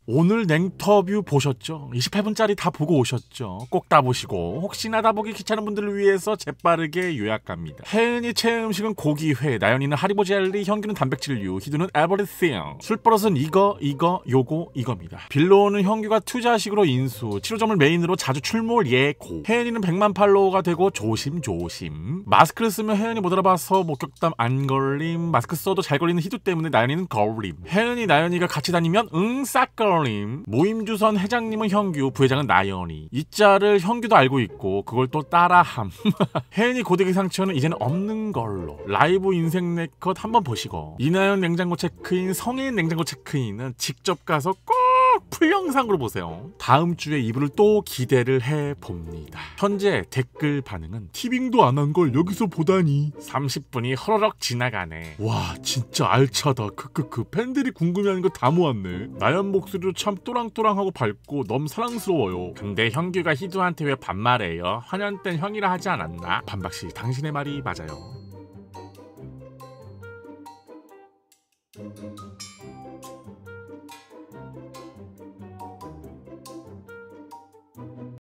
오늘 냉터뷰 보셨죠? 28분짜리 다 보고 오셨죠? 꼭 다 보시고 혹시나 다 보기 귀찮은 분들을 위해서 재빠르게 요약합니다. 혜은이 최애 음식은 고기회, 나연이는 하리보 젤리, 현규는 단백질류, 희두는 에버리띵. 술버릇은 이거, 요거, 이겁니다. 빌로우는 현규가 투자식으로 인수, 치료점을 메인으로 자주 출몰 예고. 혜은이는 100만 팔로워가 되고 조심조심. 마스크를 쓰면 혜은이 못 알아봐서 목격담 안 걸림. 마스크 써도 잘 걸리는 희두 때문에 나연이는 걸림. 혜은이, 나연이가 같이 다니면 싹 걸림. 모임주선 회장님은 현규, 부회장은 나연이. 이 짤을 현규도 알고 있고 그걸 또 따라함. 혜은이 고데기 상처는 이제는 없는 걸로. 라이브 인생 네컷 한번 보시고 이나연 냉장고 체크인, 성인 냉장고 체크인은 직접 가서 꼭 풀영상으로 보세요. 다음 주에 이불을 또 기대를 해봅니다. 현재 댓글 반응은 티빙도 안 한 걸 여기서 보다니. 30분이 허러럭 지나가네. 와 진짜 알차다. 크크크. 팬들이 궁금해하는 거 다 모았네. 나연 목소리도 참 또랑또랑하고 밝고 너무 사랑스러워요. 근데 현규가 희두한테 왜 반말해요? 환연 땐 형이라 하지 않았나? 반박씨 당신의 말이 맞아요.